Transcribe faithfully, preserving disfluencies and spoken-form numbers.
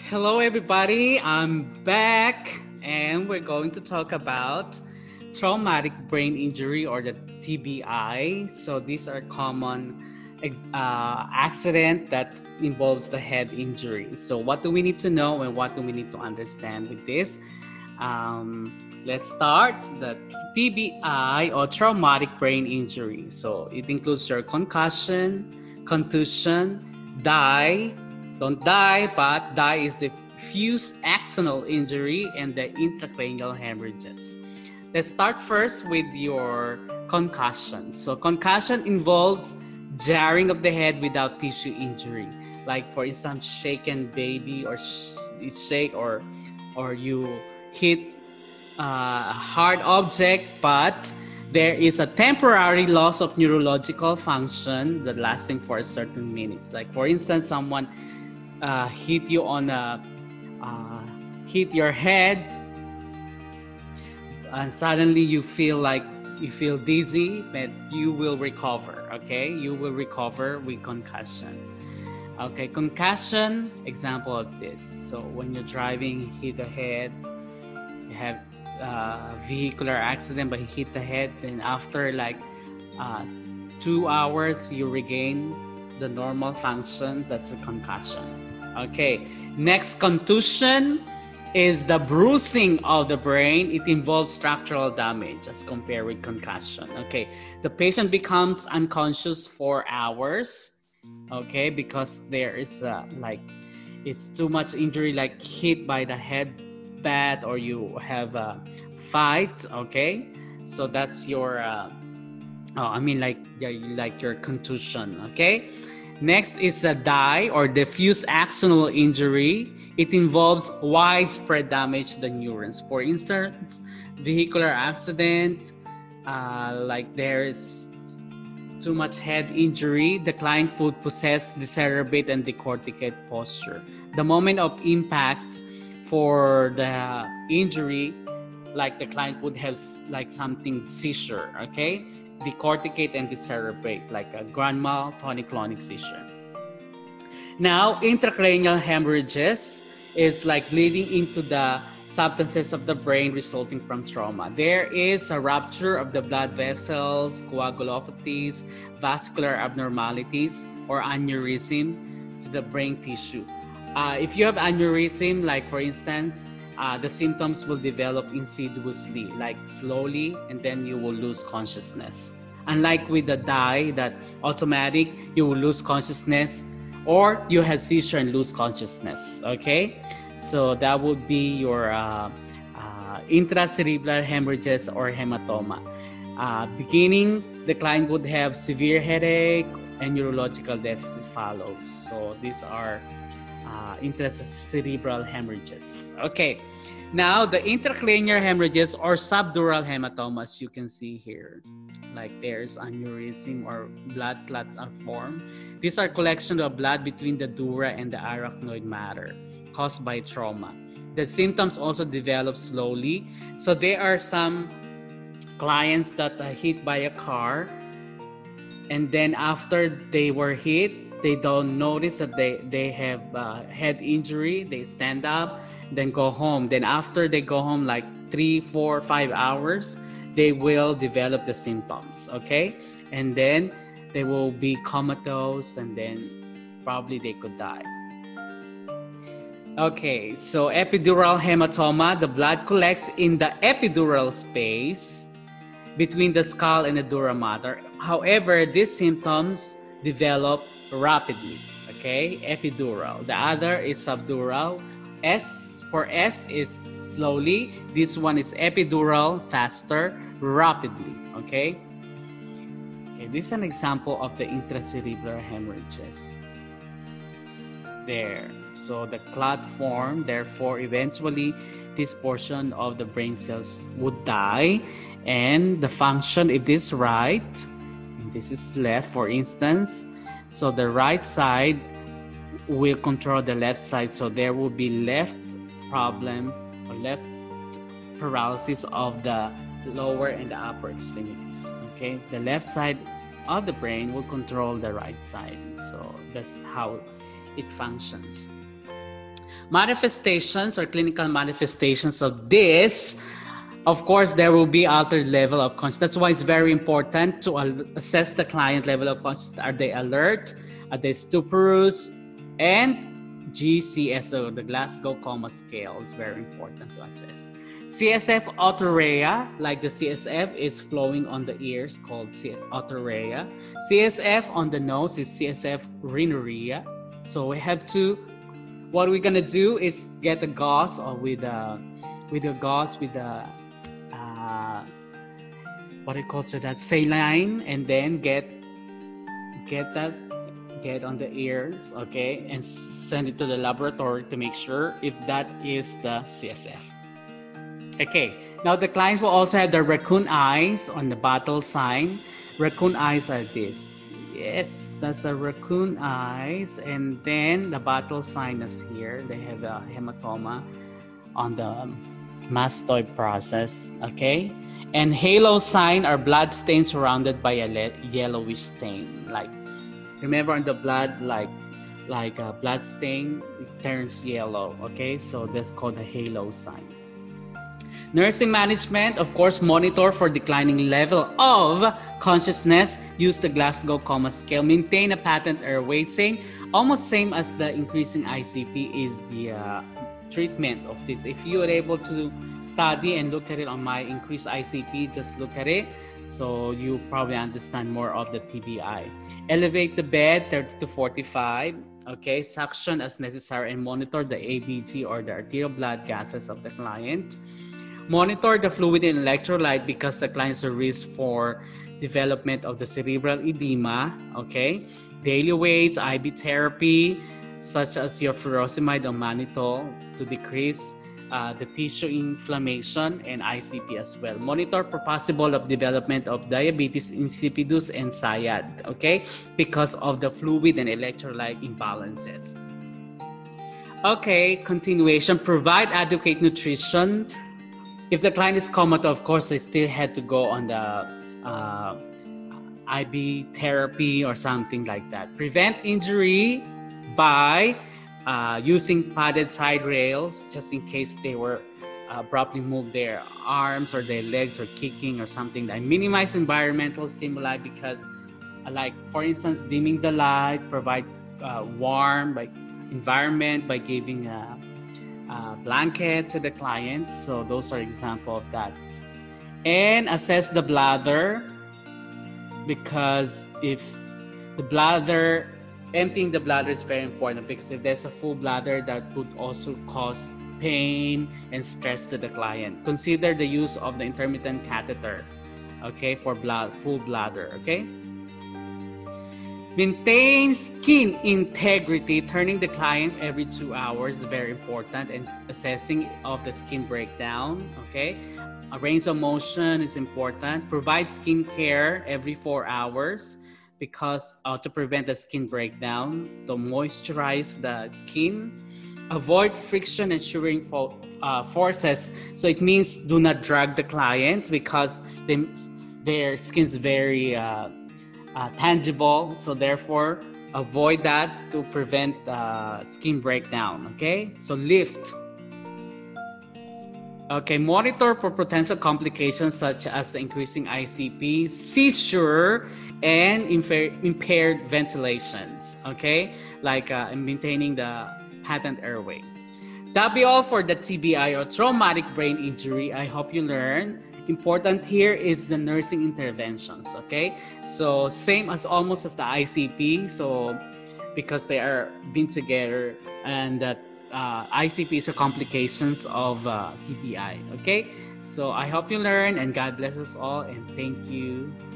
Hello everybody, I'm back and we're going to talk about traumatic brain injury or the T B I. So these are common uh, accident that involves the head injury. So what do we need to know and what do we need to understand with this? Um, let's start the T B I or traumatic brain injury. So it includes your concussion, contusion, die. Don't die, but die is the diffuse axonal injury and the intracranial hemorrhages. Let's start first with your concussion. So concussion involves jarring of the head without tissue injury. Like for instance, shaken baby or sh shake or or you hit a hard object, but there is a temporary loss of neurological function that lasting for a certain minutes. Like for instance, someone Uh, hit you on a uh, hit your head and suddenly you feel like you feel dizzy, but you will recover. Okay, you will recover with concussion. Okay, concussion example of this. So when you're driving, hit the head, you have uh, vehicular accident but you hit the head, then after like uh, two hours you regain the normal function. That's a concussion. Okay, next, contusion is the bruising of the brain. It involves structural damage as compared with concussion. Okay, the patient becomes unconscious for hours. Okay, because there is uh, like it's too much injury, like hit by the head bat or you have a fight. Okay, so that's your uh, oh, I mean like like your contusion. Okay. Next is a die or diffuse axonal injury. It involves widespread damage to the neurons. For instance, vehicular accident, uh, like there is too much head injury, the client would possess decerebrate and decorticate posture. The moment of impact for the injury, like the client would have like something seizure, okay? Decorticate and decerebrate, like a grand mal tonic-clonic seizure. Now, intracranial hemorrhages is like bleeding into the substances of the brain resulting from trauma. There is a rupture of the blood vessels, coagulopathies, vascular abnormalities, or aneurysm to the brain tissue. Uh, if you have aneurysm, like for instance, Uh, the symptoms will develop insidiously, like slowly, and then you will lose consciousness. Unlike with the die, that automatic, you will lose consciousness, or you have seizure and lose consciousness. Okay, so that would be your uh, uh, intracerebral hemorrhages or hematoma. Uh, beginning, the client would have severe headache and neurological deficit follows. So these are Uh, intracerebral hemorrhages. Okay, now the intracranial hemorrhages or subdural hematomas you can see here, like there's aneurysm or blood clot are formed. These are collection of blood between the dura and the arachnoid matter caused by trauma. The symptoms also develop slowly. So there are some clients that are hit by a car, and then after they were hit, they don't notice that they, they have uh, head injury. They stand up, then go home. Then after they go home, like three, four, five hours, they will develop the symptoms, okay? And then they will be comatose and then probably they could die. Okay, so epidural hematoma, the blood collects in the epidural space between the skull and the dura mater. However, these symptoms develop rapidly, okay? Epidural. The other is subdural. S for S is slowly. This one is epidural, faster, rapidly, okay? Okay, this is an example of the intracerebral hemorrhages. There. So the clot form, therefore eventually this portion of the brain cells would die, and the function, if this is right, and this is left, for instance, so the right side will control the left side. So there will be left problem or left paralysis of the lower and the upper extremities. Okay, the left side of the brain will control the right side. So that's how it functions. Manifestations or clinical manifestations of this, of course, there will be altered level of consciousness. That's why it's very important to assess the client level of consciousness. Are they alert? Are they stuporous? And G C S, so the Glasgow Coma Scale, is very important to assess. C S F autourea, like the C S F is flowing on the ears, called C S F autourea. C S F on the nose is C S F rhinorrhea. So we have to, what we're gonna do is get a gauze or with a, with a gauze with a, uh, what do you call it, that saline, and then get, get that, get on the ears, okay, and send it to the laboratory to make sure if that is the C S F. Okay, now the clients will also have the raccoon eyes on the battle sign. Raccoon eyes are this. Yes, that's a raccoon eyes. And then the battle sign is here. They have a hematoma on the mastoid process. Okay, and halo sign are blood stains surrounded by a yellowish stain. Like, remember on the blood, like like a blood stain, it turns yellow. Okay, so that's called the halo sign. Nursing management, of course, monitor for declining level of consciousness. Use the Glasgow Coma Scale. Maintain a patent airway. Same, almost same as the increasing I C P is the uh, treatment of this. If you are able to study and look at it on my increased I C P, just look at it. So you probably understand more of the T B I. Elevate the bed thirty to forty-five. Okay, suction as necessary and monitor the A B G or the arterial blood gases of the client. Monitor the fluid and electrolyte because the client's a risk for development of the cerebral edema. Okay, daily weights, I V therapy, such as your furosemide or mannitol to decrease uh, the tissue inflammation, and I C P as well. Monitor for possible of development of diabetes insipidus and S I A D. Okay, because of the fluid and electrolyte imbalances. Okay, continuation. Provide adequate nutrition. If the client is comatose, of course, they still had to go on the uh, I V therapy or something like that. Prevent injury by uh, using padded side rails, just in case they were uh, abruptly moved their arms or their legs or kicking or something. Like minimize environmental stimuli because, uh, like for instance, dimming the light, provide uh, warm by environment by giving a Uh, blanket to the client. So those are example of that. And assess the bladder, because if the bladder, emptying the bladder is very important, because if there's a full bladder, that would also cause pain and stress to the client. Consider the use of the intermittent catheter, okay, for blood, full bladder. Okay. Maintain skin integrity. Turning the client every two hours is very important, and assessing of the skin breakdown. Okay, a range of motion is important. Provide skin care every four hours because uh, to prevent the skin breakdown, to moisturize the skin. Avoid friction and shearing fo uh, forces. So it means do not drag the client because they, their skin's very uh, Uh, tangible, so therefore avoid that to prevent uh, skin breakdown. Okay, so lift. Okay, monitor for potential complications such as increasing I C P, seizure, and impaired ventilations. Okay, like uh, maintaining the patent airway. That'll be all for the T B I or traumatic brain injury. I hope you learned. Important here is the nursing interventions, okay? So same as almost as the I C P, so because they are being together, and that uh, I C P is a complications of uh, T B I, okay? So I hope you learn, and God bless us all, and thank you.